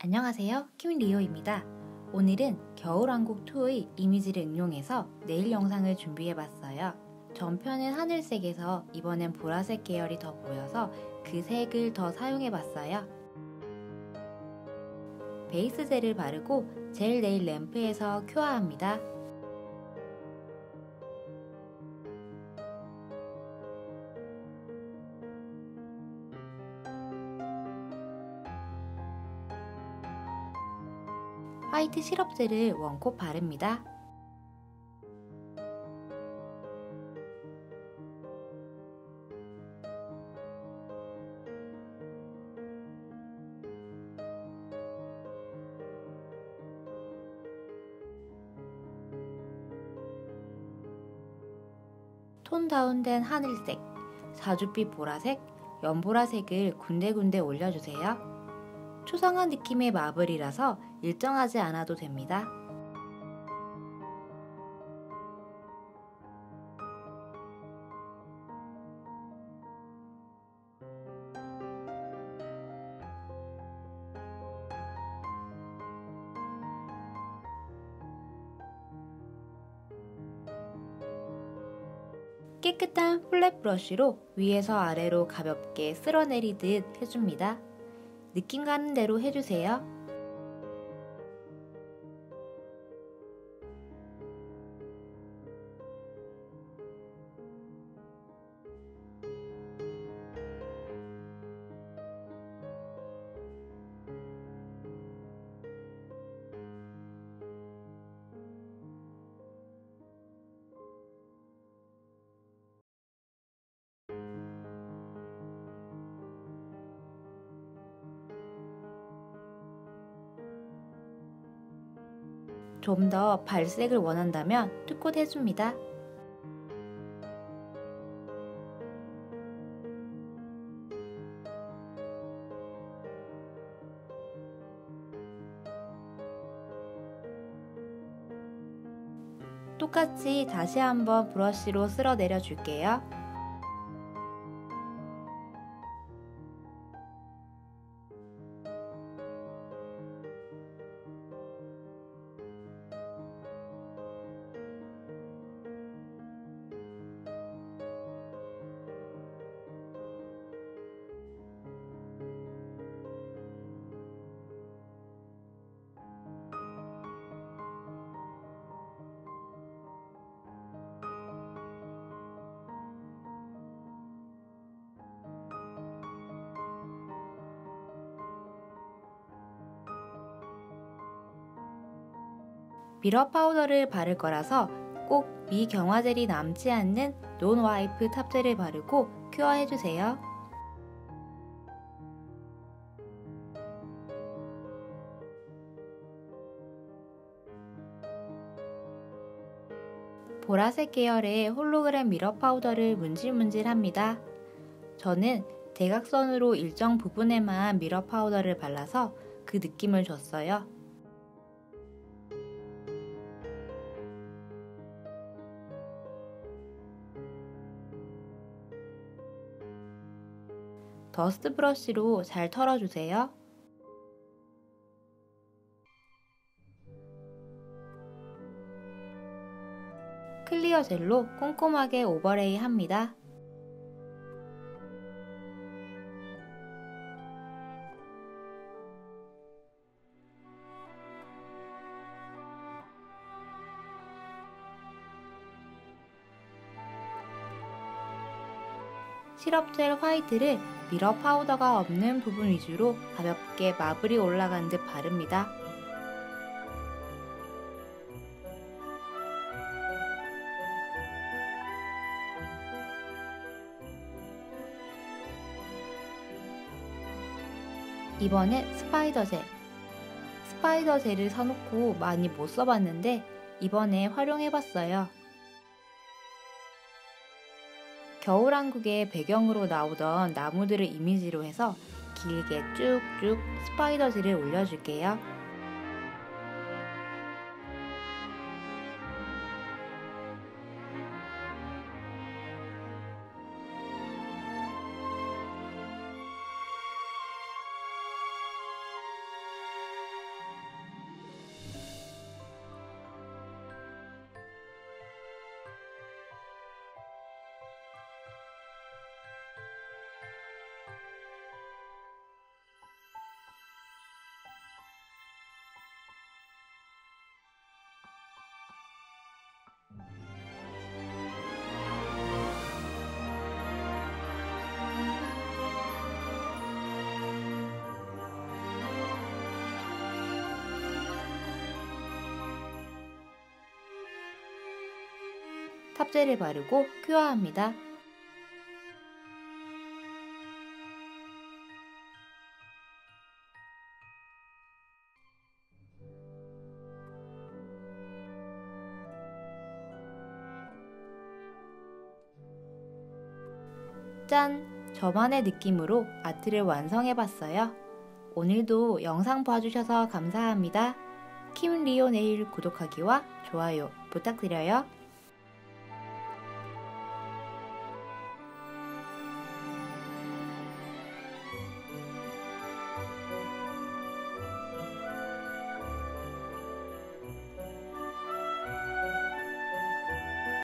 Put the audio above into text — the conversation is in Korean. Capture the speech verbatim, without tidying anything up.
안녕하세요, 킴리오입니다. 오늘은 겨울왕국이의 이미지를 응용해서 네일 영상을 준비해봤어요. 전편은 하늘색에서 이번엔 보라색 계열이 더 보여서 그 색을 더 사용해봤어요. 베이스 젤을 바르고 젤 네일 램프에서 큐어합니다. 화이트 시럽 젤을 원콧 바릅니다. 톤 다운된 하늘색, 사주빛 보라색, 연보라색을 군데군데 올려주세요. 초상한 느낌의 마블이라서 일정하지 않아도 됩니다. 깨끗한 플랫 브러쉬로 위에서 아래로 가볍게 쓸어내리듯 해줍니다. 느낌 가는 대로 해주세요. 좀 더 발색을 원한다면 투콧 해줍니다. 똑같이 다시 한번 브러쉬로 쓸어 내려 줄게요. 미러 파우더를 바를 거라서 꼭 미경화젤이 남지 않는 논 와이프 탑젤을 바르고 큐어 해주세요. 보라색 계열의 홀로그램 미러 파우더를 문질문질합니다. 저는 대각선으로 일정 부분에만 미러 파우더를 발라서 그 느낌을 줬어요. 더스트 브러쉬로 잘 털어주세요. 클리어 젤로 꼼꼼하게 오버레이 합니다. 시럽젤 화이트를 미러 파우더가 없는 부분 위주로 가볍게 마블이 올라간 듯 바릅니다. 이번엔 스파이더 젤. 스파이더 젤을 사놓고 많이 못 써봤는데 이번에 활용해봤어요. 겨울왕국의 배경으로 나오던 나무들을 이미지로 해서 길게 쭉쭉 스파이더 젤을 올려줄게요. 삽재를 바르고 큐어합니다. 짠! 저만의 느낌으로 아트를 완성해봤어요. 오늘도 영상 봐주셔서 감사합니다. 킴리오 네일 구독하기와 좋아요 부탁드려요.